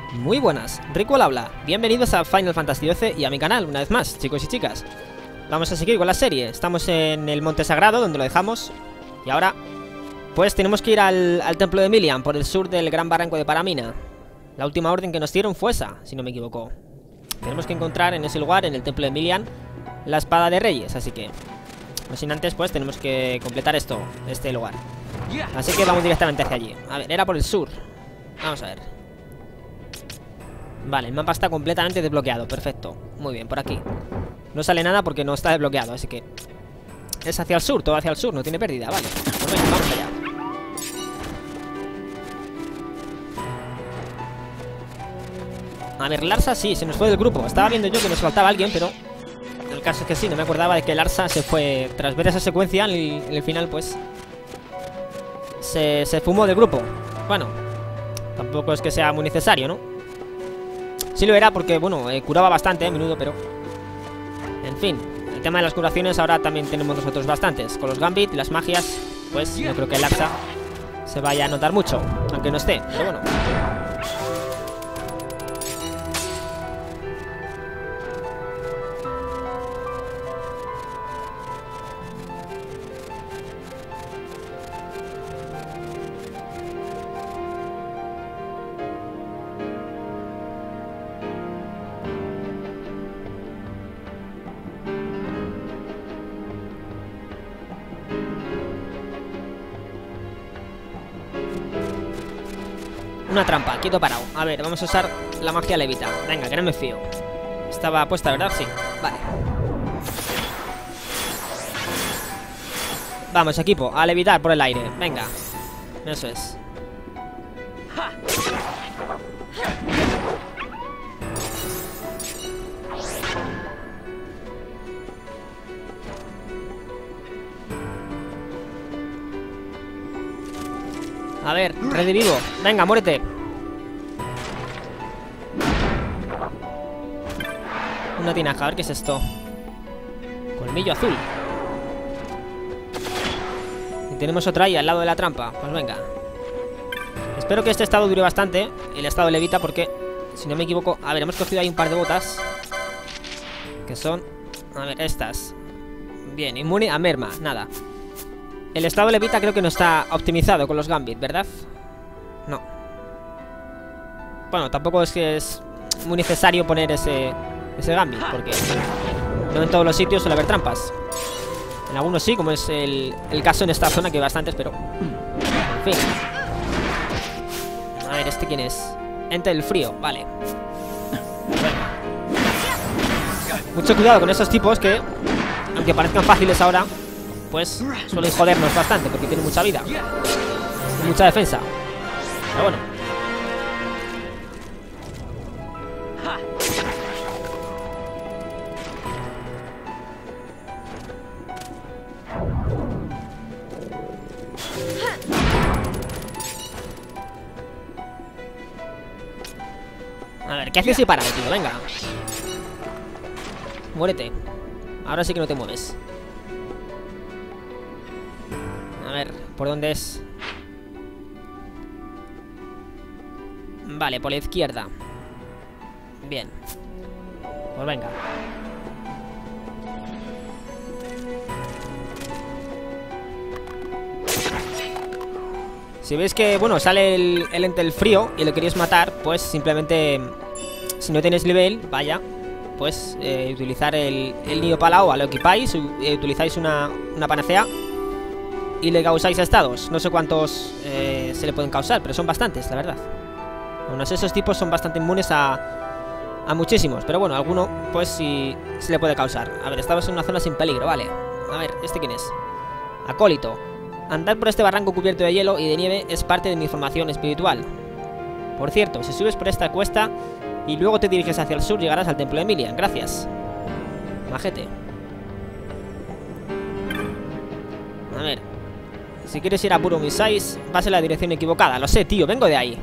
Muy buenas, Rico al habla. Bienvenidos a Final Fantasy XII y a mi canal una vez más, chicos y chicas. Vamos a seguir con la serie. Estamos en el Monte Sagrado, donde lo dejamos. Y ahora, pues tenemos que ir al templo de Emilia, por el sur del gran barranco de Paramina. La última orden que nos dieron fue esa, si no me equivoco. Tenemos que encontrar en ese lugar, en el templo de Emilian, la espada de reyes, así que no sin antes, pues tenemos que completar este lugar. Así que vamos directamente hacia allí. A ver, era por el sur. Vamos a ver. Vale, el mapa está completamente desbloqueado, perfecto. Muy bien, por aquí no sale nada porque no está desbloqueado, así que es hacia el sur, todo hacia el sur, no tiene pérdida, vale. Pues venga, vamos allá. A ver, Larsa sí, se nos fue del grupo. Estaba viendo yo que nos faltaba alguien, pero el caso es que sí, no me acordaba de que Larsa se fue. Tras ver esa secuencia, en el final, pues se fumó del grupo. Bueno, tampoco es que sea muy necesario, ¿no? Sí lo era porque, bueno, curaba bastante a menudo, pero en fin, el tema de las curaciones ahora también tenemos nosotros bastantes. Con los Gambit y las magias, pues no creo que el Larsa se vaya a notar mucho, aunque no esté, pero bueno. Una trampa, quieto parado. A ver, vamos a usar la magia levita. Venga, que no me fío. Estaba puesta, ¿verdad? Sí, vale. Vamos, equipo, a levitar por el aire. Venga, eso es. A ver, redivivo. Venga, muérete. Una tinaja, a ver qué es esto. Colmillo azul. Y tenemos otra ahí al lado de la trampa. Pues venga. Espero que este estado dure bastante. El estado levita porque, si no me equivoco. A ver, hemos cogido ahí un par de botas. Que son, a ver, estas. Bien, inmune a merma, nada. El estado levita creo que no está optimizado con los Gambit, ¿verdad? No. Bueno, tampoco es que es muy necesario poner ese Gambit, porque no en todos los sitios suele haber trampas. En algunos sí, como es el caso en esta zona, que hay bastantes, pero en fin. A ver, ¿este quién es? Ente del frío, vale. Mucho cuidado con esos tipos que, aunque parezcan fáciles ahora, pues suelen jodernos bastante porque tienen mucha vida y mucha defensa. Pero bueno. A ver, ¿qué haces si para, tío? Venga. Muérete. Ahora sí que no te mueves. A ver, ¿por dónde es? Vale, por la izquierda. Bien. Pues venga. Si veis que, bueno, sale el ente del frío y lo queréis matar, pues simplemente, si no tenéis nivel, vaya, pues utilizar el nido palao, lo equipáis, utilizáis una panacea y le causáis estados. No sé cuántos se le pueden causar, pero son bastantes, la verdad. Aún así, esos tipos son bastante inmunes a muchísimos. Pero bueno, alguno pues sí se le puede causar. A ver, estamos en una zona sin peligro, vale. A ver, ¿este quién es? Acólito. Andar por este barranco cubierto de hielo y de nieve es parte de mi formación espiritual. Por cierto, si subes por esta cuesta y luego te diriges hacia el sur, llegarás al templo de Emilia. Gracias. Majete. A ver, si quieres ir a Puro Misais, vas en la dirección equivocada. Lo sé, tío, vengo de ahí.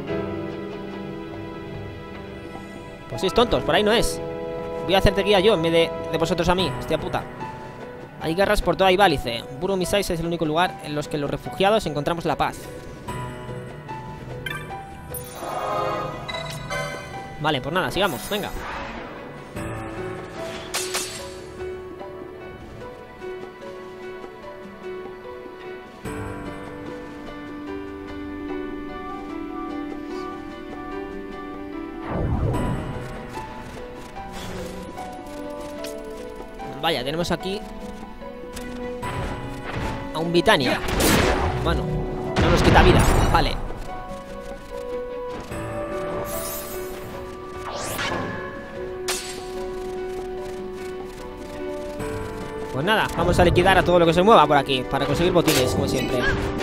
Pues sois tontos, por ahí no es. Voy a hacerte guía yo en vez de vosotros a mí, hostia puta. Hay guerras por toda Ibálice. Puro Misais es el único lugar en los que los refugiados encontramos la paz. Vale, pues nada, sigamos, venga. Vaya, tenemos aquí a un Vitania. Bueno, no nos quita vida, vale. Pues nada, vamos a liquidar a todo lo que se mueva por aquí para conseguir botines, como siempre.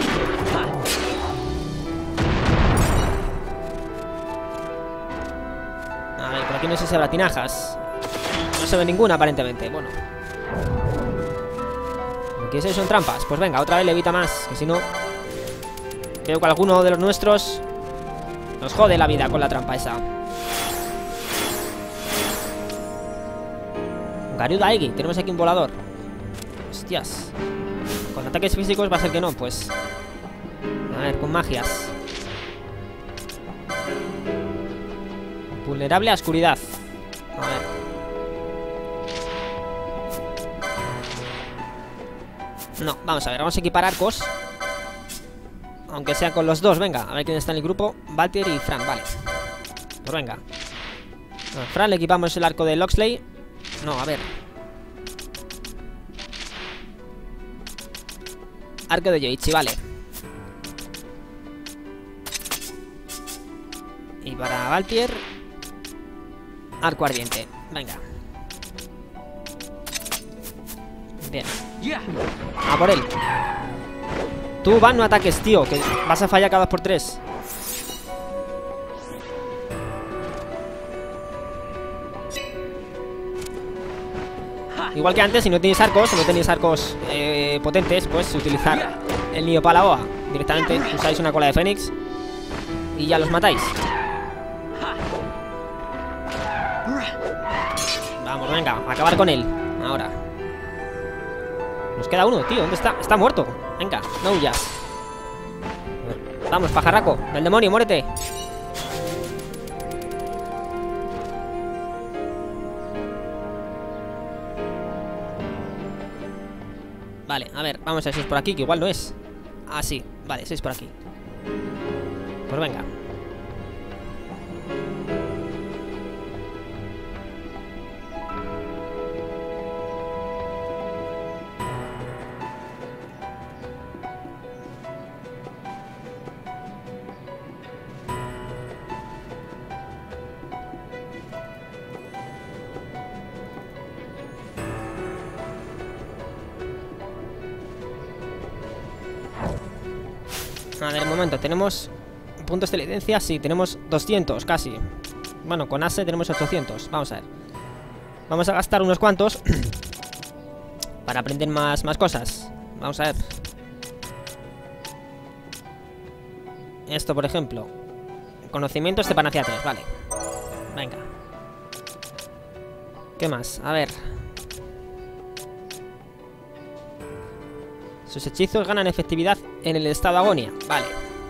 A ver, por aquí no sé si habrá tinajas. No se ve ninguna aparentemente, bueno. ¿Qué es eso? ¿Son trampas? Pues venga, otra vez le evita más, que si no creo que alguno de los nuestros nos jode la vida con la trampa esa. Garuda Egi, tenemos aquí un volador. Hostias. Con ataques físicos va a ser que no, pues. A ver, con magias. Vulnerable a oscuridad. A ver. No, vamos a ver, vamos a equipar arcos. Aunque sea con los dos, venga. A ver quién está en el grupo. Valtier y Fran, vale. Pues venga. A Fran le equipamos el arco de Loxley. No, a ver. Arco de Yoichi, vale. Y para Valtier, arco ardiente. Venga. Bien. A por él. Tú, Van, no ataques, tío, que vas a fallar cada 2x3. Igual que antes, si no tenéis arcos, potentes, pues utilizar el Nio Palaoa. Directamente usáis una cola de Fénix y ya los matáis. Vamos, venga, a acabar con él. Ahora. Nos queda uno, tío, ¿dónde está? Está muerto. Venga, no huyas. Vamos, pajarraco, del demonio, muérete. Vale, a ver, vamos a ver si es por aquí, que igual no es. Ah, sí, vale, si es por aquí. Pues venga. A ver, un momento, tenemos puntos de licencia, sí, tenemos 200 casi. Bueno, con Ace tenemos 800, vamos a ver. Vamos a gastar unos cuantos para aprender más cosas. Vamos a ver. Esto, por ejemplo. Conocimientos de Panacea 3, vale. Venga. ¿Qué más? A ver. Sus hechizos ganan efectividad en el estado de agonía. Vale.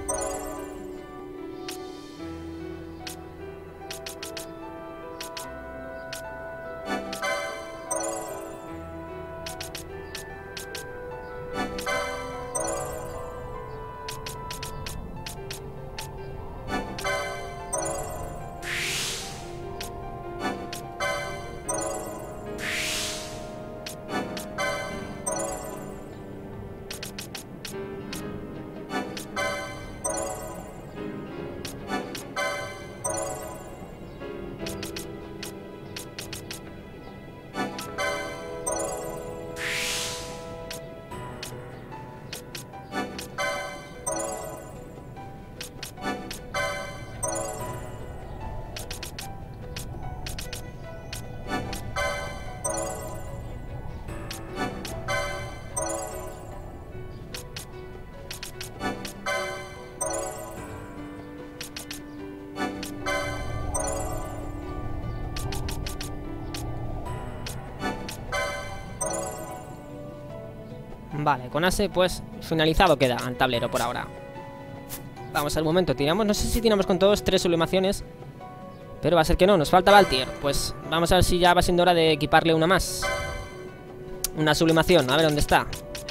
Vale, con Ace pues finalizado queda el tablero por ahora. Vamos al momento, tiramos, no sé si tiramos con todos 3 sublimaciones. Pero va a ser que no, nos falta Valtier. Pues vamos a ver si ya va siendo hora de equiparle una más. Una sublimación, a ver dónde está.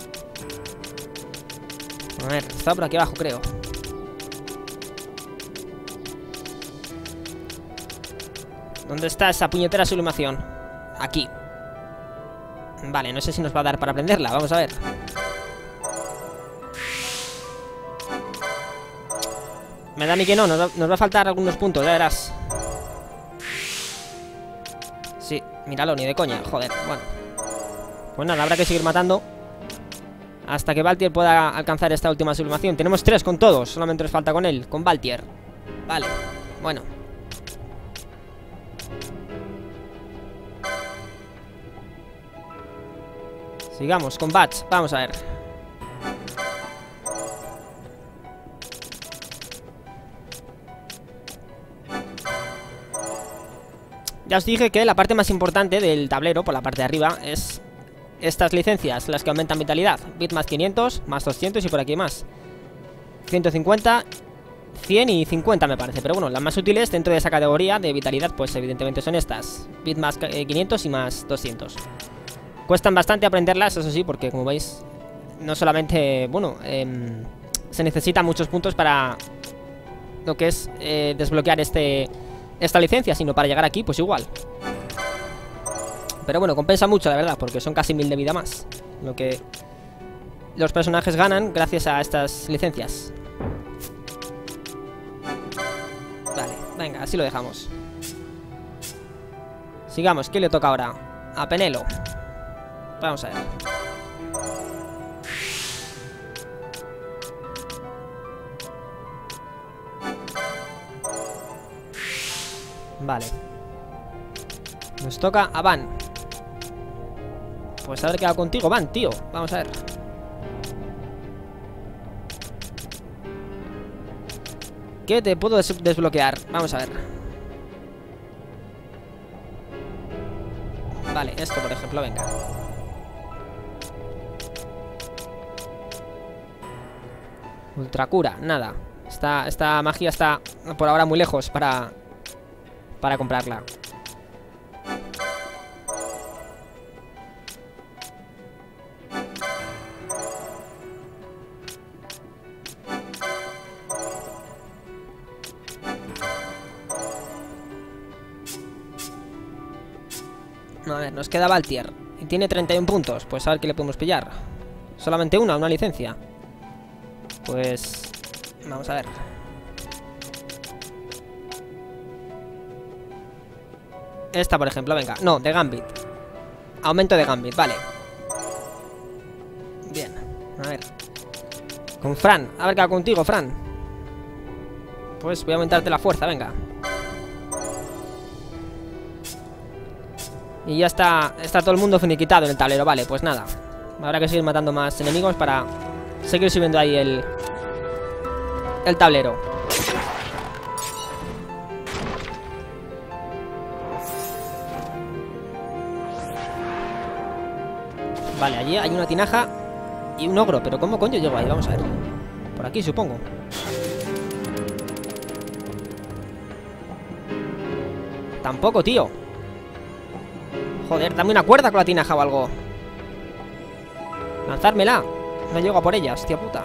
A ver, está por aquí abajo, creo. ¿Dónde está esa puñetera sublimación? Aquí. Vale, no sé si nos va a dar para aprenderla, vamos a ver. Me da a mí que no, nos va a faltar algunos puntos, ya verás. Sí, míralo, ni de coña, joder, bueno. Pues nada, habrá que seguir matando hasta que Valtier pueda alcanzar esta última sublimación. Tenemos 3 con todos, solamente nos falta con él, con Valtier. Vale, bueno. Sigamos con Bats, vamos a ver. Ya os dije que la parte más importante del tablero, por la parte de arriba, es estas licencias, las que aumentan vitalidad. Bit más 500, más 200 y por aquí más 150, 100 y 50 me parece. Pero bueno, las más útiles dentro de esa categoría de vitalidad, pues evidentemente son estas. Bit más 500 y más 200. Cuestan bastante aprenderlas, eso sí, porque como veis, no solamente, bueno, se necesitan muchos puntos para lo que es desbloquear esta licencia, sino para llegar aquí, pues igual. Pero bueno, compensa mucho, la verdad, porque son casi 1000 de vida más lo que los personajes ganan gracias a estas licencias. Vale, venga, así lo dejamos. Sigamos, ¿qué le toca ahora? A Penelo. Vamos a ver. Vale. Nos toca a Van. Pues a ver qué hago contigo, Van, tío. Vamos a ver. ¿Qué te puedo desbloquear? Vamos a ver. Vale, esto por ejemplo, venga. Ultracura, nada. Esta magia está por ahora muy lejos para comprarla. A ver, nos queda Valtier y tiene 31 puntos. Pues a ver qué le podemos pillar. Solamente una licencia. Pues vamos a ver. Esta, por ejemplo, venga. No, de Gambit. Aumento de Gambit, vale. Bien, a ver. Con Fran, a ver qué hago contigo, Fran. Pues voy a aumentarte la fuerza, venga. Y ya está todo el mundo finiquitado en el tablero, vale, pues nada. Habrá que seguir matando más enemigos para seguir subiendo ahí el tablero. Vale, allí hay una tinaja y un ogro, pero ¿cómo coño llego ahí? Vamos a ver. Por aquí, supongo. Tampoco, tío. Joder, dame una cuerda con la tinaja o algo. Lanzármela. No llego a por ella, hostia puta.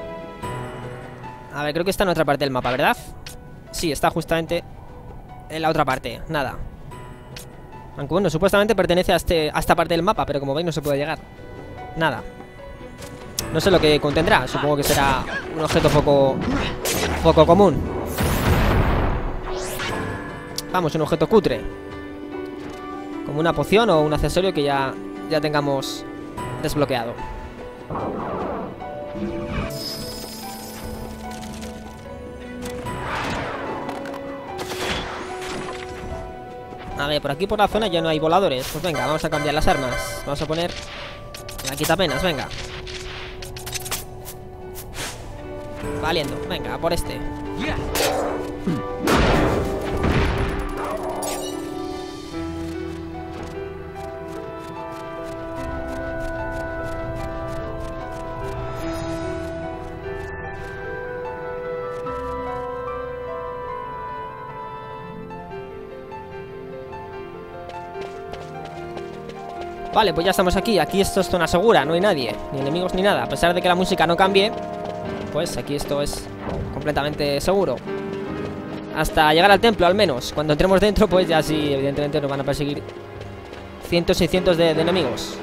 A ver, creo que está en otra parte del mapa, ¿verdad? Sí, está justamente en la otra parte, nada. Aunque bueno, supuestamente pertenece a esta parte del mapa, pero como veis no se puede llegar. Nada. No sé lo que contendrá, supongo que será un objeto poco común. Vamos, un objeto cutre. Como una poción o un accesorio que ya tengamos desbloqueado. A ver, por aquí por la zona ya no hay voladores. Pues venga, vamos a cambiar las armas. Vamos a poner la quitapenas, venga. Valiendo, venga, a por este. Vale, pues ya estamos aquí. Aquí esto es zona segura, no hay nadie, ni enemigos ni nada. A pesar de que la música no cambie, pues aquí esto es completamente seguro. Hasta llegar al templo, al menos. Cuando entremos dentro, pues ya sí, evidentemente nos van a perseguir cientos y cientos de enemigos.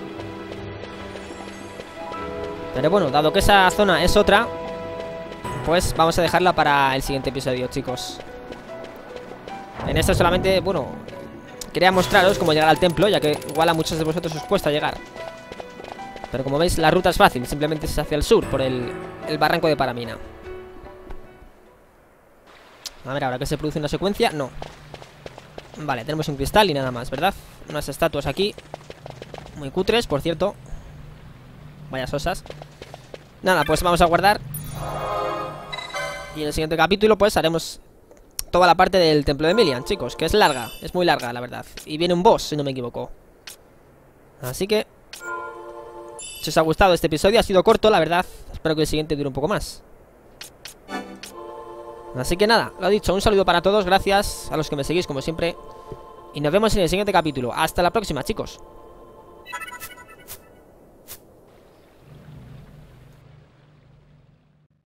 Pero bueno, dado que esa zona es otra, pues vamos a dejarla para el siguiente episodio, chicos. En esto solamente, bueno, quería mostraros cómo llegar al templo, ya que igual a muchos de vosotros os cuesta llegar. Pero como veis, la ruta es fácil, simplemente es hacia el sur, por el barranco de Paramina. A ver, ahora que se produce una secuencia, no. Vale, tenemos un cristal y nada más, ¿verdad? Unas estatuas aquí, muy cutres, por cierto. Vaya sosas. Nada, pues vamos a guardar. Y en el siguiente capítulo pues haremos toda la parte del templo de Emilia, chicos, que es larga, es muy larga, la verdad. Y viene un boss, si no me equivoco. Así que, si os ha gustado este episodio, ha sido corto, la verdad. Espero que el siguiente dure un poco más. Así que nada, lo dicho, un saludo para todos, gracias a los que me seguís como siempre. Y nos vemos en el siguiente capítulo. Hasta la próxima, chicos.